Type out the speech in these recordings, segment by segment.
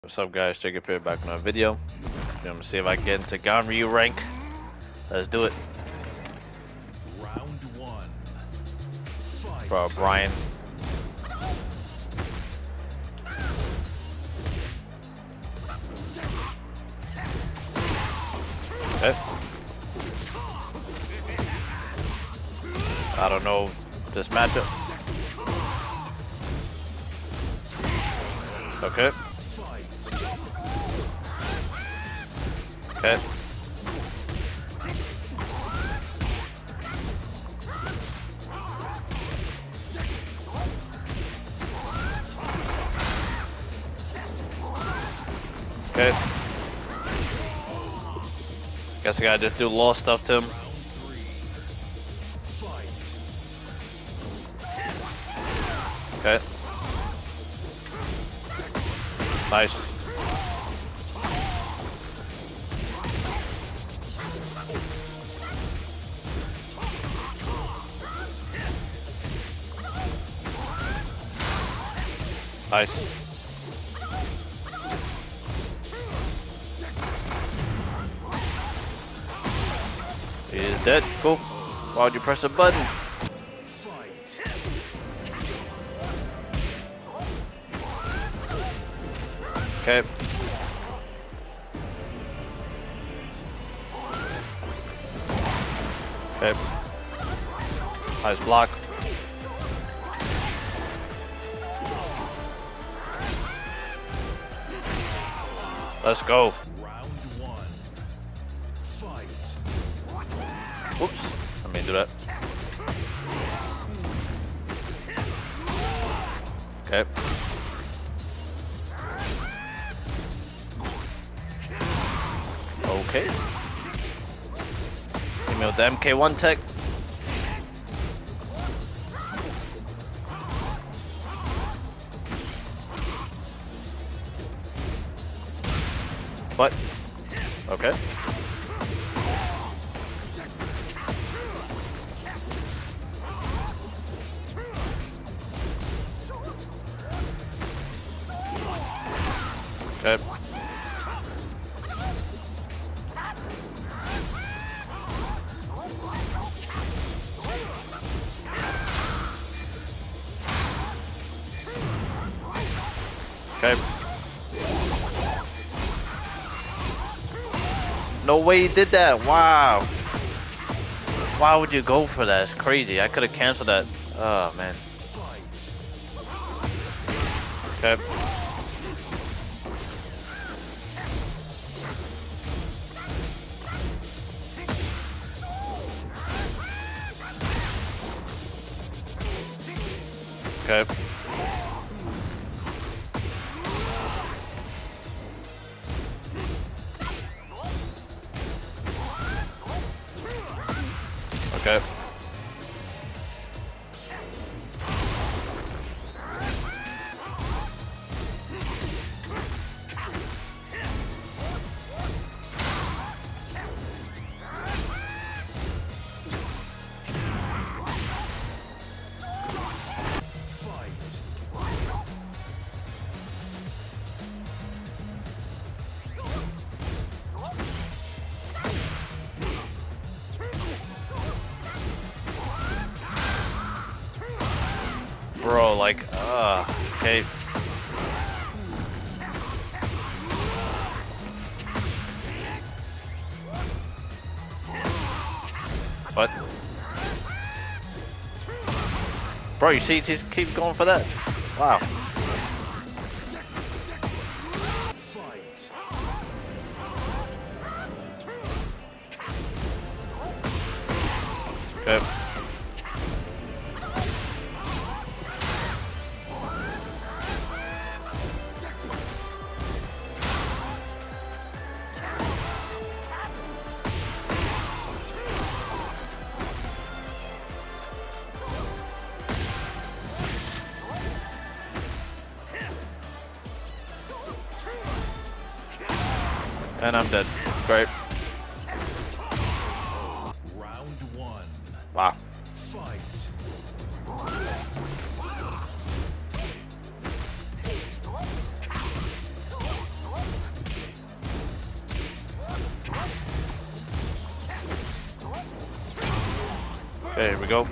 What's up guys, Jacob here back on a video. I'm gonna see if I can get into Garyu rank. Let's do it. Round one. Fight. Bro, Brian. Okay. I don't know this matchup. Okay. Okay. Okay. Guess I gotta just do law stuff to him. Okay. Nice. Nice. He is dead. Cool. Why would you press a button? Okay. Okay. Nice block. Let's go. Round one. Fight. Oops. Let me do that. Okay. Okay. Give me with the MK1 tech. What? Okay. Okay. Okay. No way he did that. Wow. Why would you go for that? It's crazy. I could have canceled that. Oh, man. Okay. Okay. Okay. Bro, like, okay. What? Bro, you see, he just keeps going for that. Wow. Okay. And I'm dead. Great. Round one. Wow. Fight. Okay, here we go.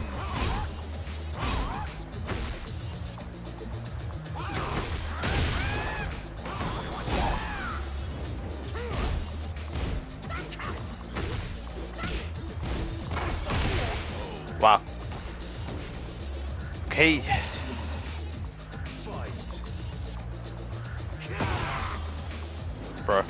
Wow. Okay. Bro.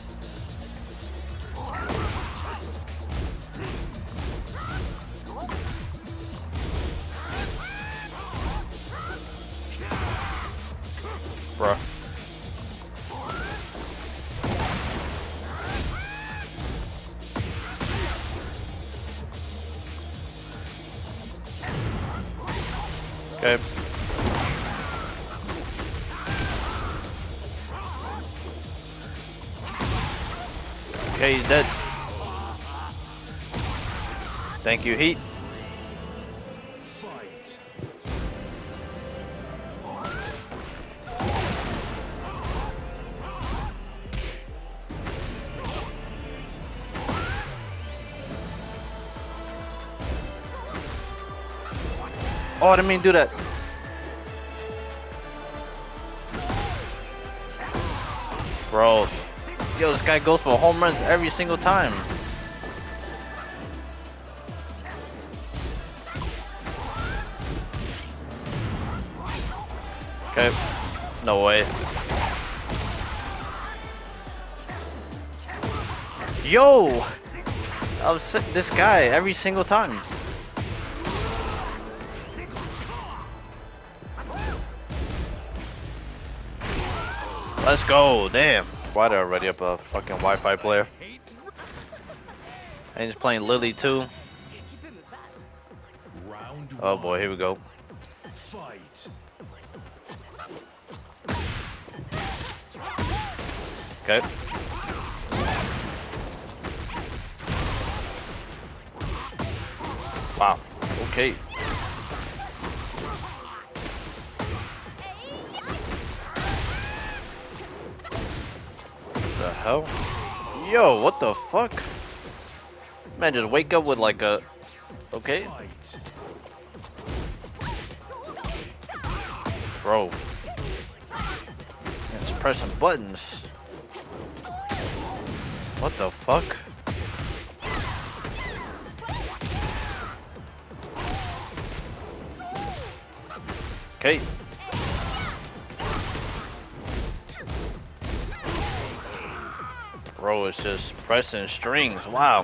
Bro. Okay. Okay, he's dead. Thank you, Heat. Oh, I didn't mean to do that. Bro. Yo, this guy goes for home runs every single time. Okay. No way. Yo! I was this guy every single time. Let's go. Damn. Why they're already up a fucking Wi-Fi player? And he's playing Lily too. Oh boy, here we go. Okay. Wow. Okay. The hell? Yo, what the fuck? Man, just wake up with like a... Okay. Bro. It's pressing buttons. What the fuck? Okay. Bro, it's just pressing strings. Wow.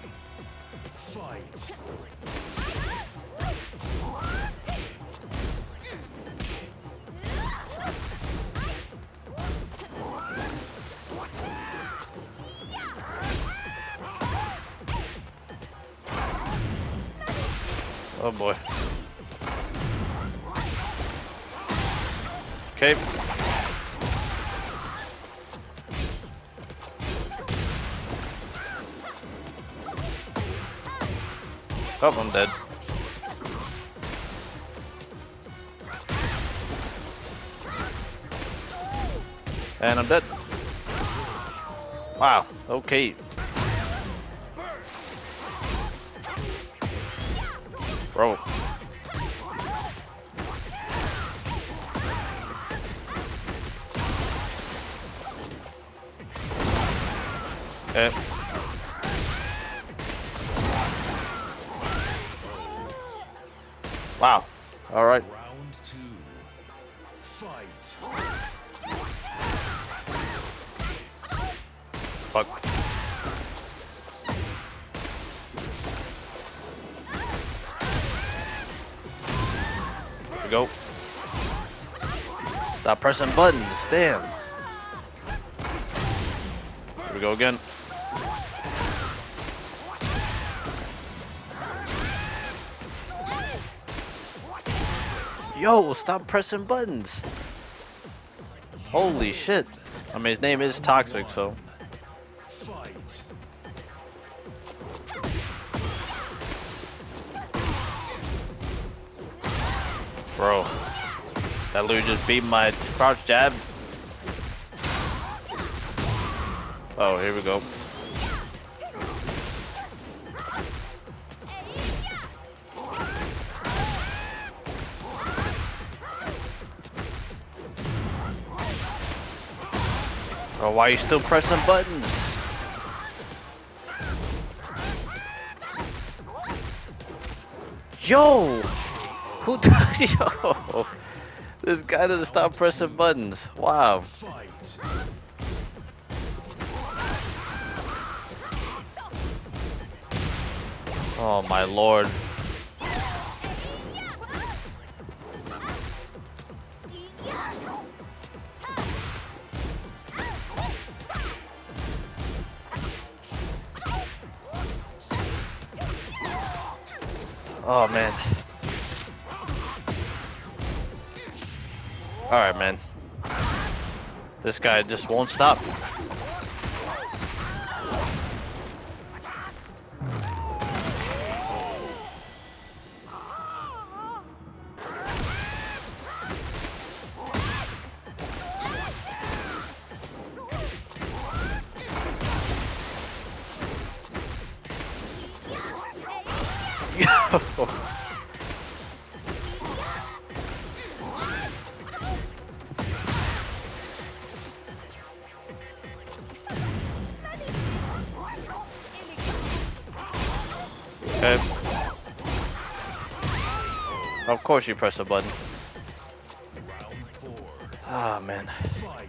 Oh boy. Okay. Oh, I'm dead. And I'm dead. Wow. Okay. Bro. Okay. Wow. All right. Round 2. Fight. Fuck. Here we go. Stop pressing buttons. Damn. Here we go again. Yo, stop pressing buttons. Holy shit. I mean, his name is Toxic, so. Bro. That dude just beat my crouch jab. Oh, here we go. Or why are you still pressing buttons? Yo! Who does yo? This guy doesn't stop pressing buttons. Wow. Fight. Oh my lord. Oh man. Alright man. This guy just won't stop. Yo. Okay. Of course you press the button. Round 4. Ah man. Fight.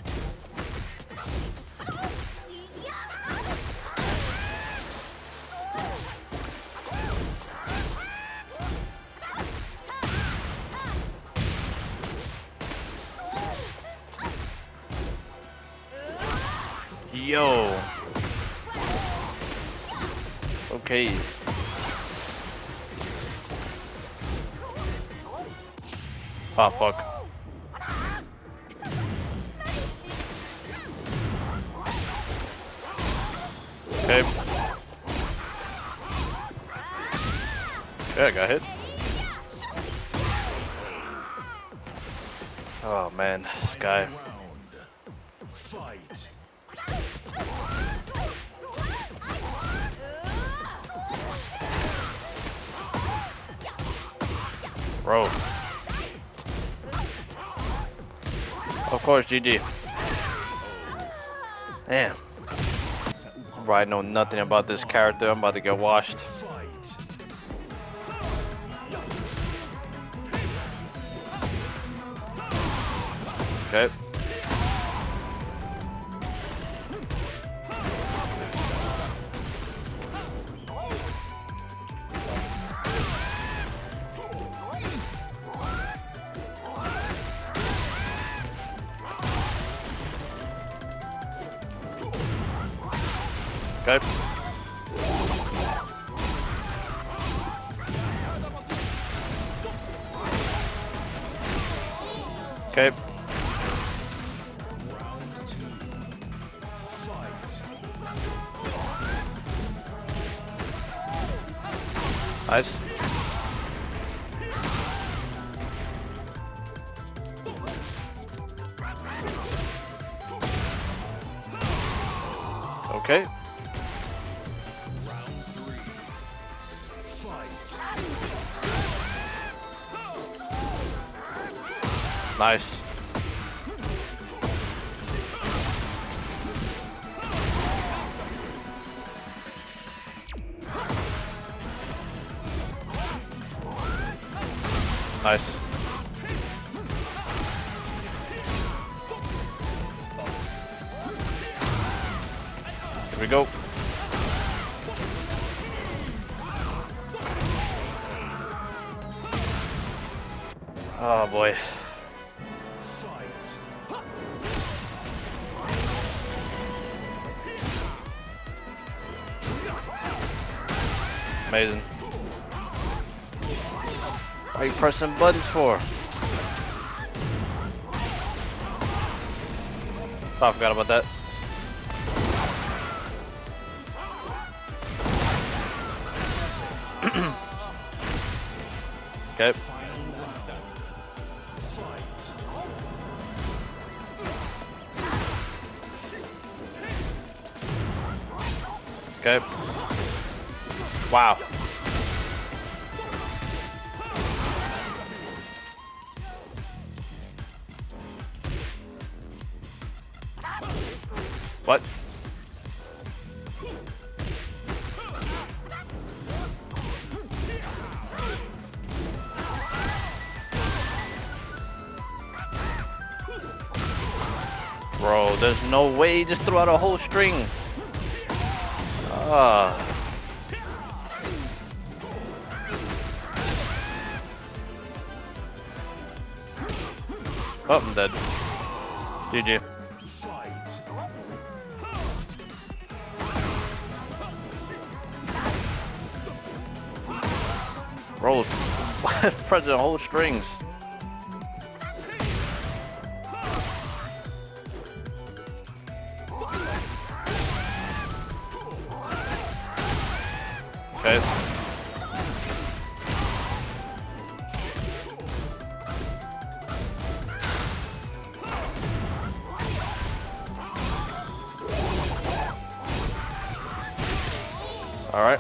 Yo. Okay. Oh fuck. Okay. Yeah, I got hit. Oh man, this guy. Final round. Fight. Bro. Of course, GG. Damn. Bro, I know nothing about this character. I'm about to get washed. Fight. Okay. Okay. Okay. Round 2. Fight. Nice. Okay. Round 3. Fight. Nice. Nice. Here we go. Oh boy. Fight. Amazing. What are you pressing buttons for? Oh, I forgot about that. Okay. Final round. Fight. Okay. Wow. What? Bro, there's no way he just threw out a whole string. Ah. Oh, I'm dead. GG. Bro, pressing whole strings. Okay. All right.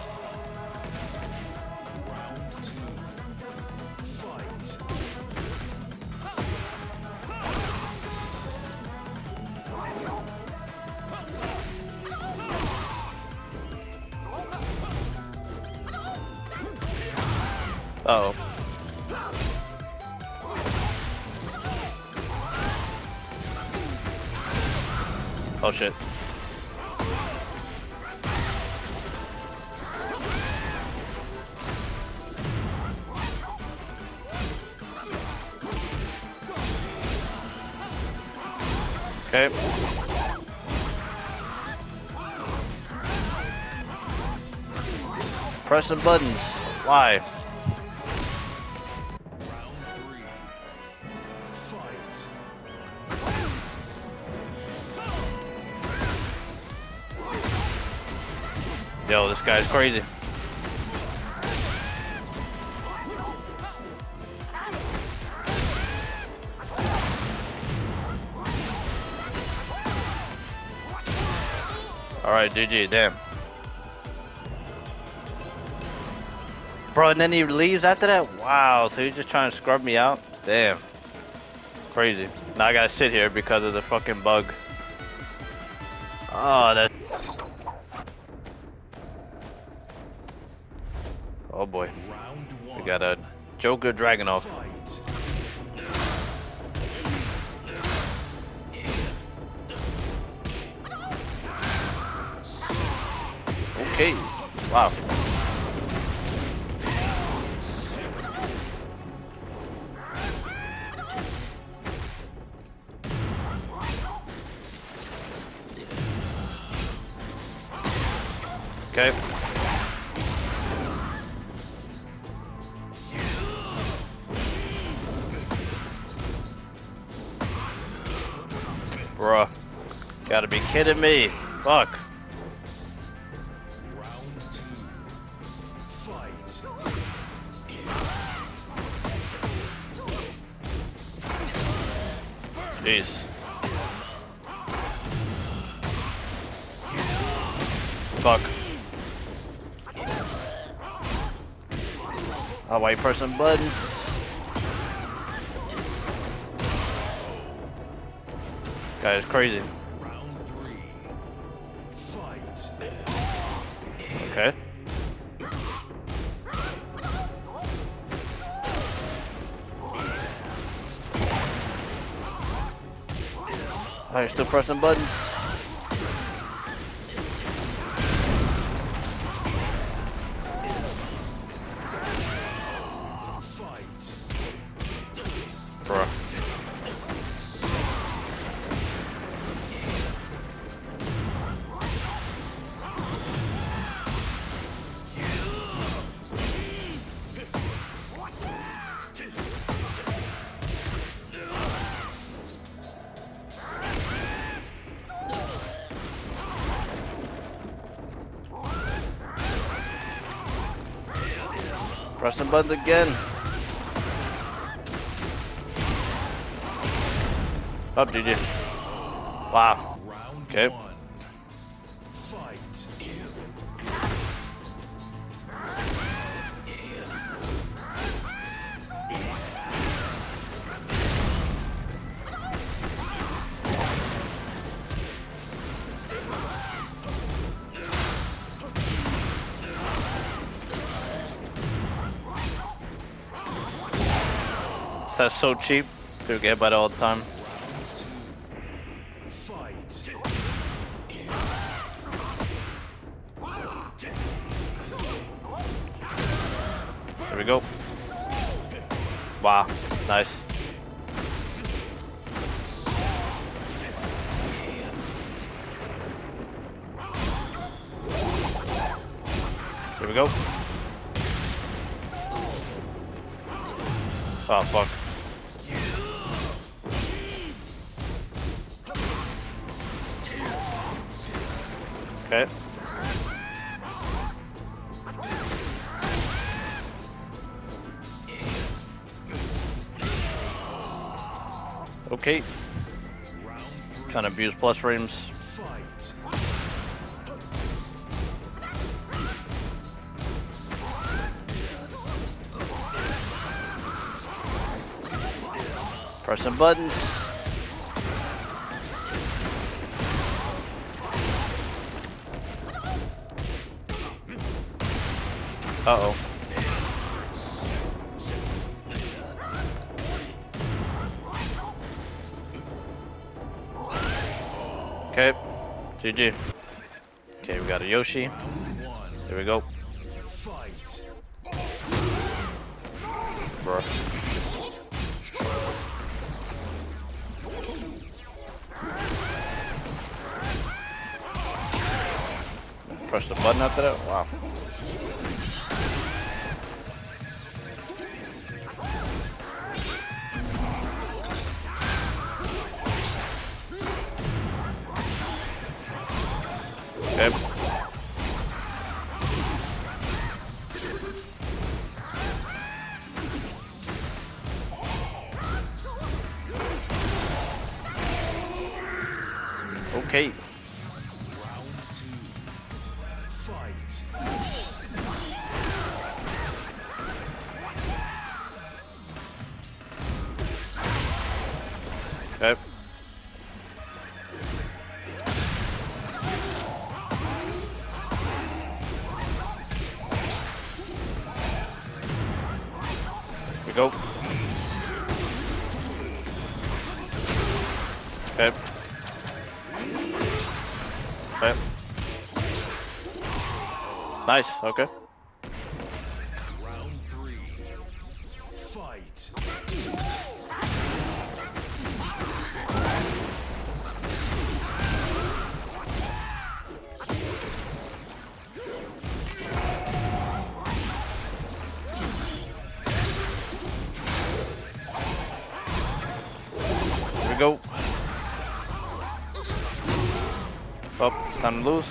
Uh-oh. Oh shit. Okay. Pressing buttons. Why? Yo, this guy's crazy. Alright, GG, damn. Bro, and then he leaves after that? Wow, so he's just trying to scrub me out? Damn. Crazy. Now I gotta sit here because of the fucking bug. Oh, that. Oh boy. We got a Joker Dragunov. Okay. Wow. Okay. Bruh. Gotta be kidding me. Fuck. Round 2. Fight. Jeez. Fuck. Oh, why you pressing buttons? Guy is crazy. Round 3. Fight. Okay. Oh, you're still pressing buttons. Bruh. Pressing buttons again. Up, GG. Wow. Okay. Fight. That's so cheap. People get by it all the time. Fight. There we go. Wow, nice. Here we go. Oh, fuck. Okay. Okay. Trying to abuse plus frames. Fight. Pressing buttons. Uh-oh. Okay. GG. Okay, we got a Yoshi. Here we go. Fight. Bro. Press the button after that? Wow. Okay. Okay. Round 2. Fight. Okay. Here we go. Okay. Okay. Nice, okay. Round 3. Fight. Here we go. Up, time to lose.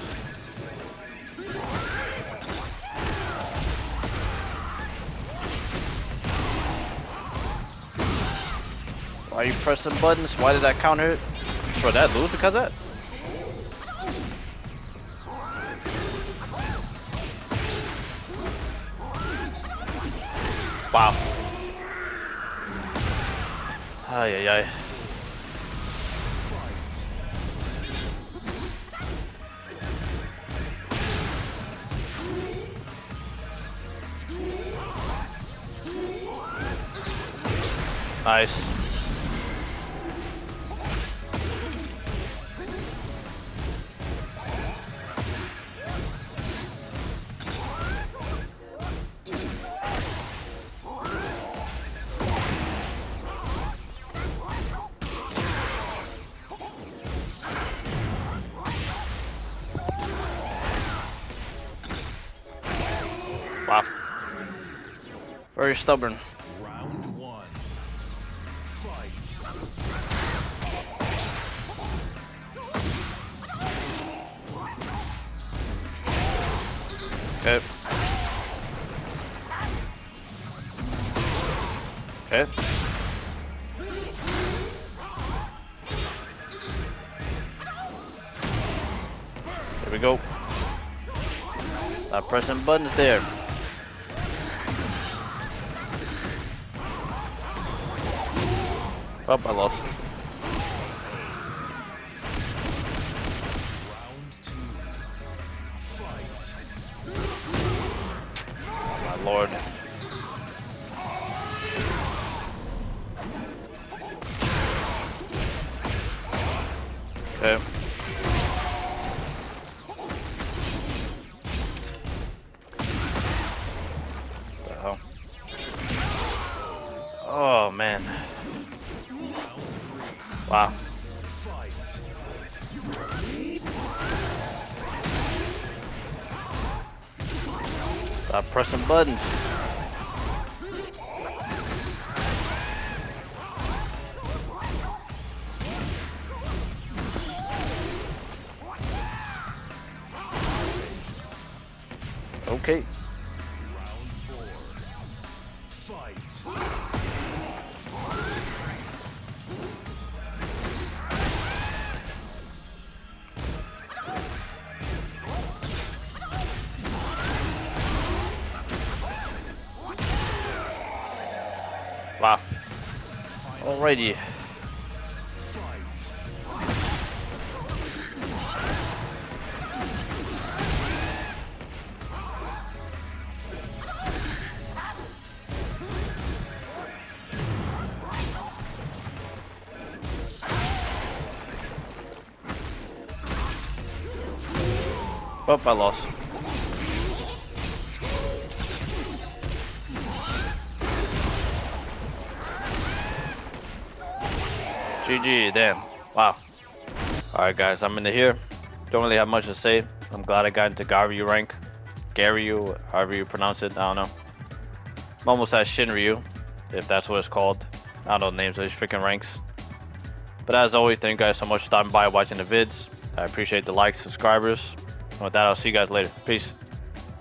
Why are you pressing buttons? Why did that counter hit? Bro, that lose because of that? Wow. Ay, ay, ay. Nice. Wow. Very stubborn. Round 1. Fight. Okay. Okay. Here we go. Not pressing buttons there. Oh, I lost. Round 2. Fight. Oh my lord. Stop pressing buttons. Okay. Round 4. Fight. Wow. Alrighty. Oh, I lost. GG, damn. Wow. Alright guys, I'm into here. Don't really have much to say. I'm glad I got into Garyu rank. Garyu, however you pronounce it, I don't know. I'm almost at Shinryu, if that's what it's called. I don't know the names of these freaking ranks. But as always, thank you guys so much for stopping by watching the vids. I appreciate the likes, subscribers. And with that, I'll see you guys later. Peace.